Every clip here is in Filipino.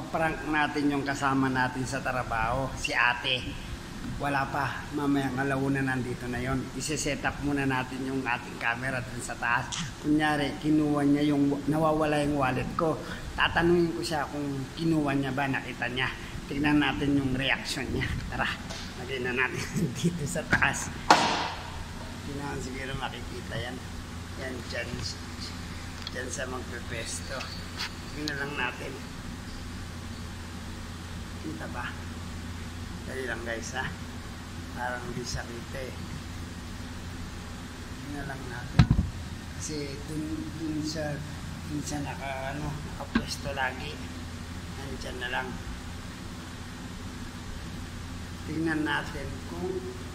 ipaprank natin yung kasama natin sa trabaho, si ate. Wala pa, mamayang alauna nandito na yon. Ise-set up muna natin yung ating camera dun sa taas. Kunyari, kinuha niya yung, nawawala yung wallet ko. Tatanungin ko siya kung kinuha niya ba, nakita niya. Tignan natin yung reaction niya. Tara, lagay na natin dito sa taas. Hindi naman siguro makikita yan. Yan, dyan sa magpepesto. Tignan lang natin. Kita ba? Dali lang guys ha. Parang hindi sakita eh. Tignan lang natin. Kasi dun sa nakapwesto lagi. Nandyan na lang. Tingnan natin kung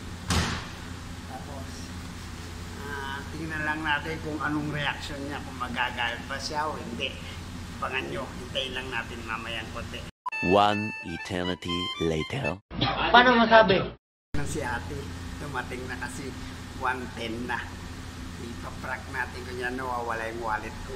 tapos tingnan lang natin kung anong reaction niya, kung magagalit ba siya o hindi. Abangan nyo, hintayin lang natin mamayang konti. One eternity later. Paano masabi? Si ate, dumating na kasi 1:10 na. Ipaprank natin kung yan nawawala yung wallet ko.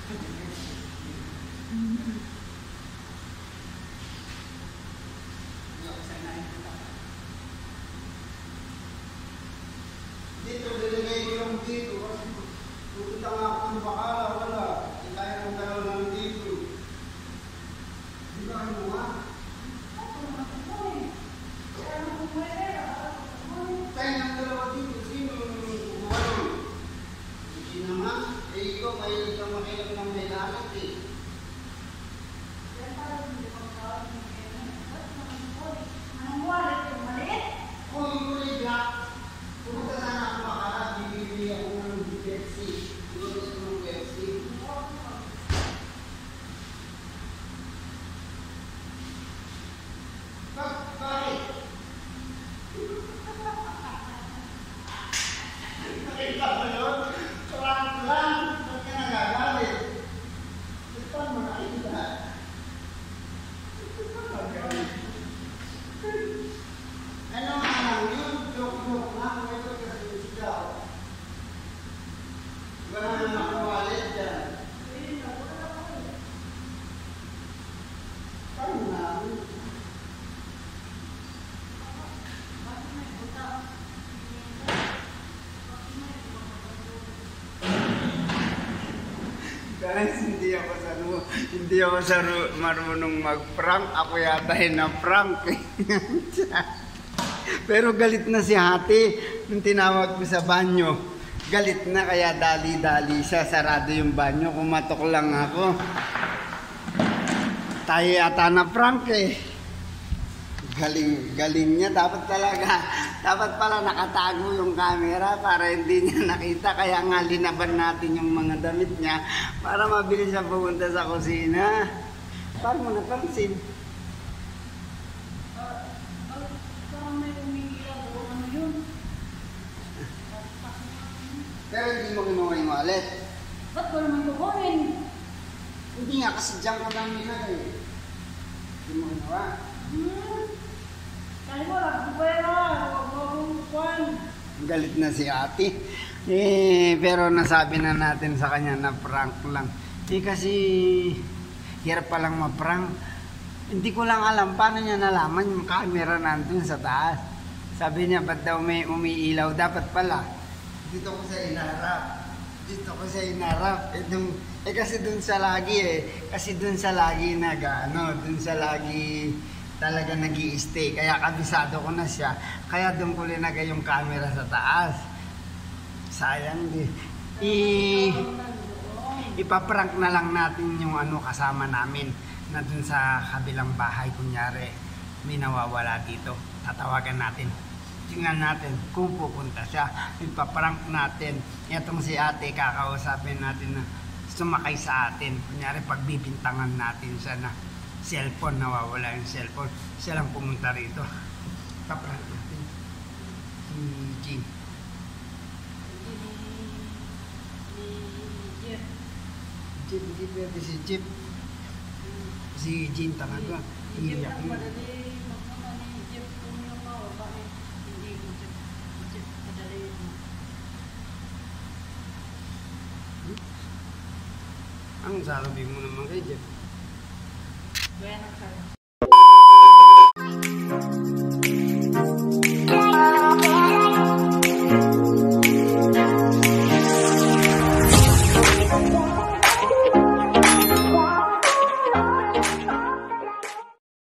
Dito, nilagay ko lang dito. Kasi pupunta nga ako ng Bacala, wala. Hindi tayo ng dalaw lang dito. Di ba ano nga? Tayo ng dalawa dito. Sino yung kukuha nun? Sino nga? Eh, ikaw, mahilig kang makilap ng may lalat eh. Oh, yung kulay black. Pumunta sana ako Bacala, bibili ako ng Pepsi. Gusto ko ng Pepsi. Bakit? Nakita mo yun? Prank lang. Ba't ka nagagalit? Ito mo nakita. Ano nga lang yun? Joke-joke lang. Ito kasi sigaw. Wala na nakawalit dyan. Paano na? Guys, hindi ako marunong mag-prank. Ako yata na-prank. Pero galit na si ate nung tinawag ko sa banyo. Galit na kaya dali-dali siya. Sarado yung banyo. Kumatok lang ako. Tayo yata na-prank eh. Galing niya. Dapat pala nakatago yung camera para hindi niya nakita. Kaya nga linaban natin yung mga damit niya para mabilis siya pumunta sa kusina. Paano mo napansin? Pero hindi mo ginawa yung wallet. Ba't ko naman kukunin? Hindi nga kasi dyan ko lang nilagay. Hindi mo ginawa. Kaya mo lang, pupera. Huwag mo akong kukuhan. Galit na si ate. Pero nasabi na natin sa kanya na prank lang. Kasi hirap palang ma-prank. Hindi ko lang alam paano niya nalaman yung camera nandun sa taas. Sabi niya, ba't daw may umiilaw? Dapat pala. Dito ko sa inarap. Kasi dun sa lagi Kasi dun sa lagi dun sa lagi talaga nag-i-stay. Kaya kabisado ko na siya. Kaya dun ko linagay yung camera sa taas. Sayang ipaprank na lang natin yung kasama namin na dun sa kabilang bahay. Kunyari, may nawawala dito. Tatawagan natin. Tingnan natin kung pupunta siya. Ipaprank natin. Itong si ate, kakausapin natin na sumakay sa atin. Kunyari, pagbibintangan natin siya na cellphone, nawawala yung cellphone. Siya lang pumunta rito. Paprank natin. Si Jean. Jeep, hindi pwede si Jeep. Si Jean talaga. Iiyak mo. Ang sabi mo naman kay Jeff? Buenas tardes.